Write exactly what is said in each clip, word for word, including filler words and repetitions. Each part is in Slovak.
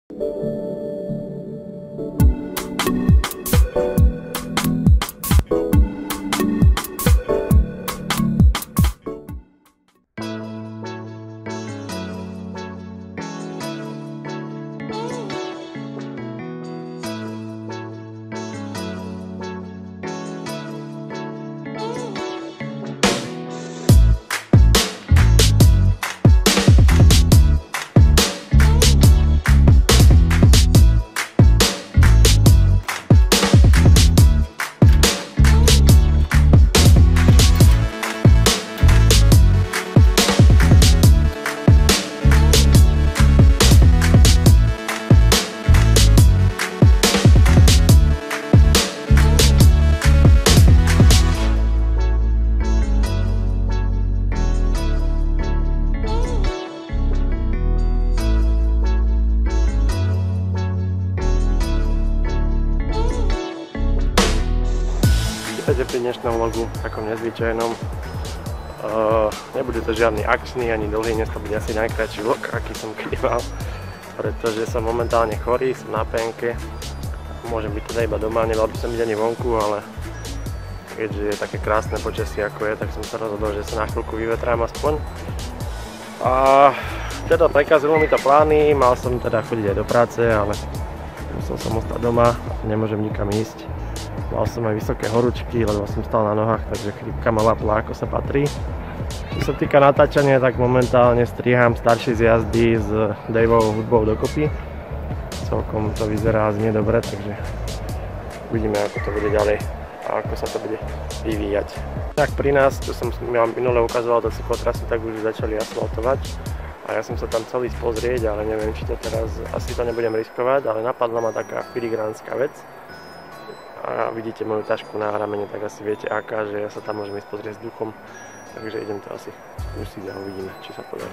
Pri dnešnom vlogu, takom nezvyčajnom. Uh, nebude to žiadny akčný ani dlhý, dnes to bude asi najkratší vlog, aký som kedy mal, pretože som momentálne chorý, som na penke. Môžem byť teda iba doma, nemal by som byť ani vonku, ale keďže je také krásne počasie ako je, tak som sa rozhodol, že sa na chvíľku vyvetrám aspoň. A teda prekazilo mi to plány, mal som teda chodiť aj do práce, ale musel som ostať doma, nemôžem nikam ísť. Mal som aj vysoké horúčky, lebo som stal na nohách, takže chrípka ma lapla, ako sa patrí. Čo sa týka natáčania, tak momentálne striham staršie z jazdy s Daveovou hudbou dokopy. Celkom to vyzerá znie dobre, takže uvidíme, ako to bude ďalej a ako sa to bude vyvíjať. Tak pri nás, čo som vám minule ukazoval do cyklotrasu, tak už začali asfaltovať. A ja som sa tam chcel ísť pozrieť, ale neviem, či to teraz, asi to nebudem riskovať, ale napadla ma taká filigránska vec. A vidíte moju tašku na ramene, tak asi viete aká, že ja sa tam môžem ísť pozrieť s duchom. Takže idem to asi skúsiť a uvidíme, či sa podarí.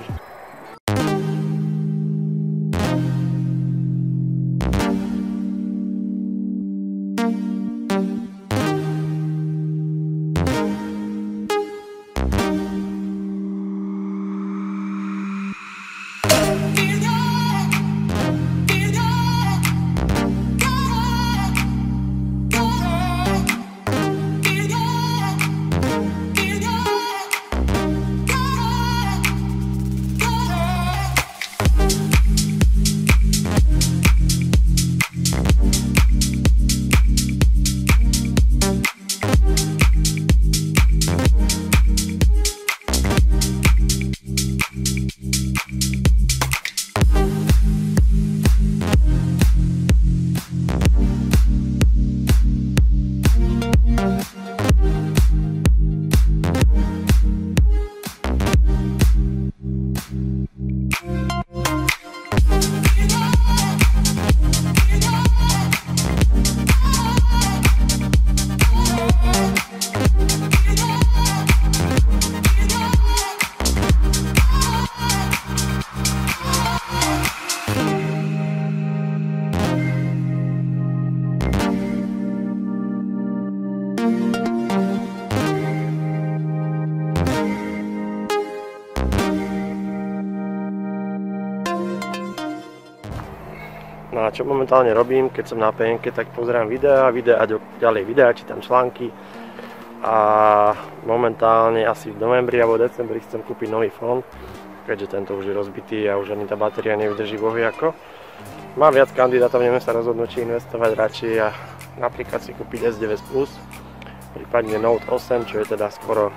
No a čo momentálne robím, keď som na penke, tak pozerám videá, videá, ďalej videá, čítam články a momentálne asi v novembri alebo decembri chcem kúpiť nový fón, keďže tento už je rozbitý a už ani tá batéria nevydrží bohy ako. Mám viac kandidátov, neviem sa rozhodnúť, či investovať radšej a napríklad si kúpiť es deväť plus, prípadne Note osem, čo je teda skoro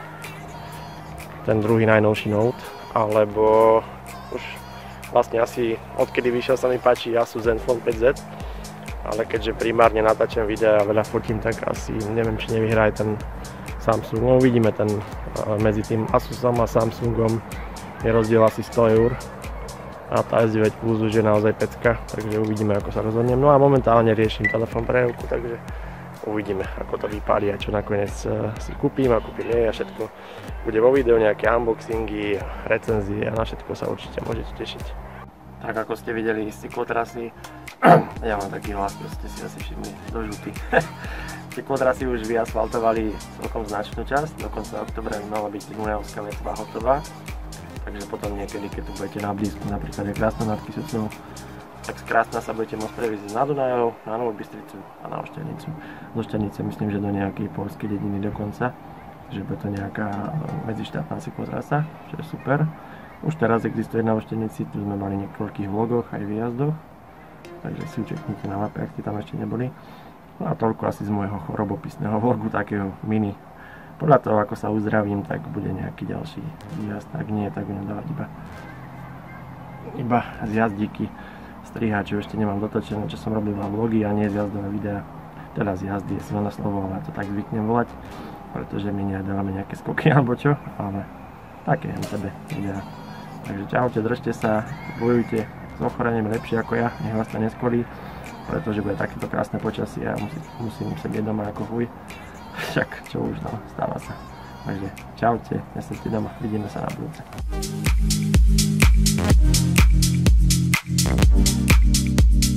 ten druhý najnovší Note, alebo už vlastne asi odkedy vyšiel sa mi páči Asus Zenfone päť zet, ale keďže primárne natáčam videa a veľa fotím, tak asi neviem, či nevyhrá aj ten Samsung. No, uvidíme, ten medzi tým Asusom a Samsungom je rozdiel asi sto eur a tá es deväť plus už je naozaj pecka, takže uvidíme, ako sa rozhodnem. No a momentálne riešim telefón prejavku, takže uvidíme, ako to vypáli a čo nakoniec si kúpim a kúpim nie a všetko bude vo videu, nejaké unboxingy, recenzie a na všetko sa určite môžete tešiť. Tak ako ste videli z cyklotrasy, ja mám taký hlas, proste si asi všimli, do žltý. Cyklotrasy už vyasfaltovali celkom značnú časť, do konca oktobra by mala byť Dunajovská vetva hotová. Takže potom niekedy, keď tu budete na blízku, napríklad aj Krasnohorský Socov, tak z Krásna sa budete môcť previesť na Dunajov, na Novú Bystricu a na Ošťanicu. Do Ošťanice myslím, že do nejakej poľskej dediny dokonca, že bude to nejaká medzištátna cyklotrasa, čo je super. Už teraz existuje na Ošťanici, tu sme mali niekoľkých vlogoch aj výjazdoch, takže si učeknite na mape, ak ste tam ešte neboli. No a toľko asi z môjho chorobopisného vlogu, takého mini. Podľa toho, ako sa uzdravím, tak bude nejaký ďalší výjazd, ak nie, tak budem dávať iba iba z jazdíky strihačov, ešte nemám dotočené, čo som robil na vlogy a nie z jazdové videá. Teda z jazdy je silné slovo, ale to tak zvyknem volať, pretože my nedávame nejaké skoky alebo čo, ale také jen tebe videá. Takže čaute, držte sa, bojujte s ochorením lepšie ako ja, nech vás to neskolí, pretože bude takéto krásne počasie a musím, musím sedieť doma ako chuj. Však čo už, no, stáva sa. Takže čaute, nesedte doma, vidíme sa na budúce. Thank you.